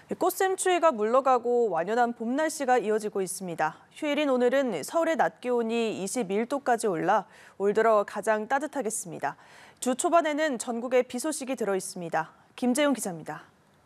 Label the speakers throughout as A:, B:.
A: 꽃샘추위가 물러가고 완연한 봄 날씨가 이어지고 있습니다. 휴일인 오늘은 서울의 낮 기온이 21도까지 올라 올 들어 가장 따뜻하겠습니다. 주 초반에는 전국에 비 소식이 들어 있습니다. 김재용 기자입니다.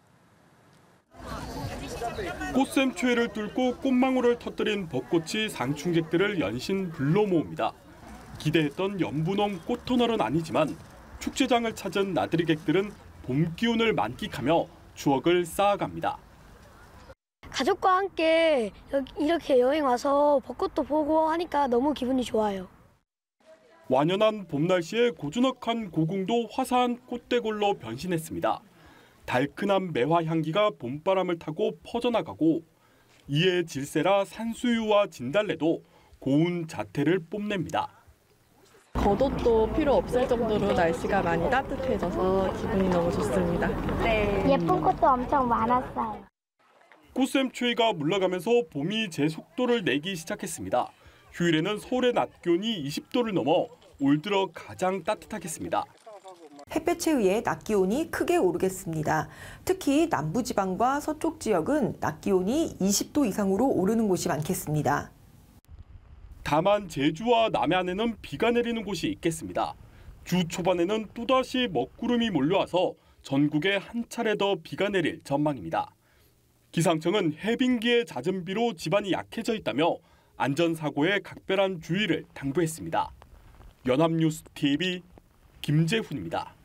B: 꽃샘추위를 뚫고 꽃망울을 터뜨린 벚꽃이 상충객들을 연신 불러 모읍니다. 기대했던 연분홍 꽃터널은 아니지만 축제장을 찾은 나들이객들은 봄 기운을 만끽하며 추억을 쌓아갑니다.
C: 가족과 함께 이렇게 여행 와서 벚꽃도 보고 하니까 너무 기분이 좋아요.
B: 완연한 봄 날씨에 고즈넉한 고궁도 화사한 꽃대골로 변신했습니다. 달큰한 매화 향기가 봄바람을 타고 퍼져나가고 이에 질세라 산수유와 진달래도 고운 자태를 뽐냅니다.
D: 겉옷도 필요 없을 정도로 날씨가 많이 따뜻해져서 기분이 너무 좋습니다.
E: 네. 예쁜 꽃도 엄청 많았어요.
B: 꽃샘추위가 물러가면서 봄이 제 속도를 내기 시작했습니다. 휴일에는 서울의 낮 기온이 20도를 넘어 올 들어 가장 따뜻하겠습니다.
F: 햇볕에 의해 낮 기온이 크게 오르겠습니다. 특히 남부지방과 서쪽 지역은 낮 기온이 20도 이상으로 오르는 곳이 많겠습니다.
B: 다만 제주와 남해안에는 비가 내리는 곳이 있겠습니다. 주 초반에는 또다시 먹구름이 몰려와서 전국에 한 차례 더 비가 내릴 전망입니다. 기상청은 해빙기의 잦은 비로 지반이 약해져 있다며 안전사고에 각별한 주의를 당부했습니다. 연합뉴스 TV 김재훈입니다.